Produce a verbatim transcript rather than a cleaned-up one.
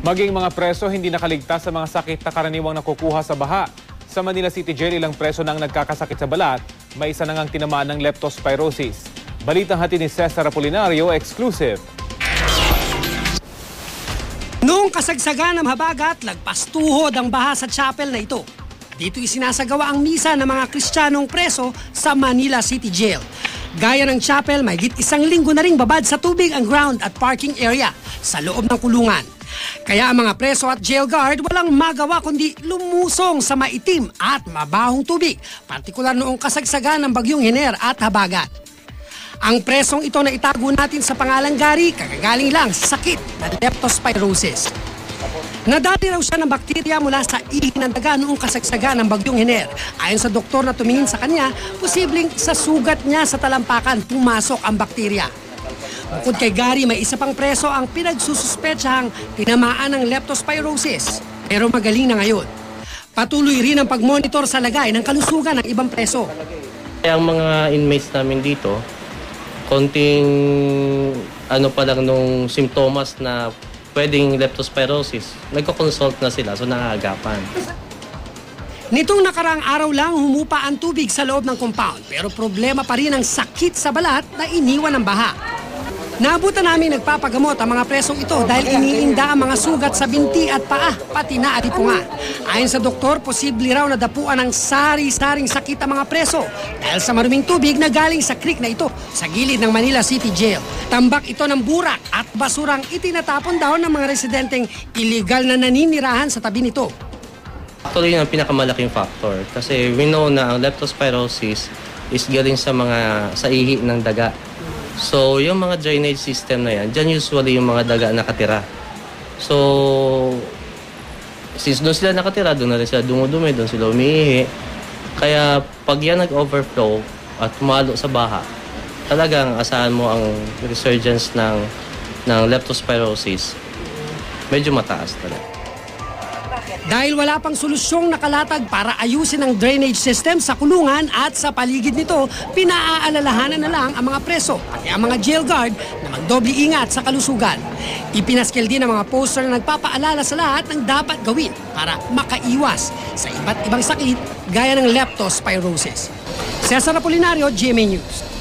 Maging mga preso hindi nakaligtas sa mga sakit na karaniwang nakukuha sa baha. Sa Manila City Jail, ilang preso na ang nagkakasakit sa balat, may isa na ngang tinamaan ng leptospirosis. Balitang hatid ni Cesar Apolinario, exclusive. Noong kasagsagan ng habagat, lagpas tuhod ang baha sa chapel na ito. Dito isinasagawa ang misa ng mga Kristiyanong preso sa Manila City Jail. Gaya ng chapel, may higit isang linggo na ring babad sa tubig ang ground at parking area sa loob ng kulungan. Kaya ang mga preso at jail guard walang magawa kundi lumusong sa maitim at mabahong tubig, partikular noong kasagsagan ng bagyong Hiner at habagat. Ang presong ito na itago natin sa pangalang Gary, kagagaling lang sa sakit na leptospirosis. Nadali raw siya ng bakterya mula sa ihi ng daga noong kasagsagan ng bagyong Hiner. Ayon sa doktor na tumingin sa kanya, posibleng sa sugat niya sa talampakan pumasok ang bakterya. Bukod kay Gary, may isa pang preso ang pinagsususpetsahang tinamaan ng leptospirosis. Pero magaling na ngayon. Patuloy rin ang pagmonitor sa lagay ng kalusugan ng ibang preso. Ang mga inmates namin dito, konting ano pa lang nung simptomas na pwedeng leptospirosis, nagko-consult na sila, so nangagapan. Nitong nakaraang araw lang humupa ang tubig sa loob ng compound, pero problema pa rin ang sakit sa balat na iniwan ng baha. Naabutan namin nagpapagamot ang mga presong ito dahil iniinda ang mga sugat sa binti at paa, pati na atipungan. Ayon sa doktor, posible raw na dapuan ng sari-saring sakit ang mga preso dahil sa maruming tubig na galing sa creek na ito sa gilid ng Manila City Jail. Tambak ito ng burak at basurang itinatapon daw ng mga residenteng iligal na naninirahan sa tabi nito. Actually, yun ang pinakamalaking factor kasi we know na ang leptospirosis is galing sa mga sa ihi ng daga. So, yung mga drainage system na yan, dyan usually yung mga daga nakatira. So, since doon sila nakatira, doon na rin sila dumudumi, doon sila umiihi. Kaya pag yan nag-overflow at tumalo sa baha, talagang asahan mo ang resurgence ng, ng leptospirosis, medyo mataas talaga. Dahil wala pang solusyong nakalatag para ayusin ang drainage system sa kulungan at sa paligid nito, pinaaalalahanan na lang ang mga preso at ang mga jail guard na magdoble ingat sa kalusugan. Ipinaskil din ang mga poster na nagpapaalala sa lahat ng dapat gawin para makaiwas sa iba't ibang sakit gaya ng leptospirosis. Cesar Apolinario, G M A News.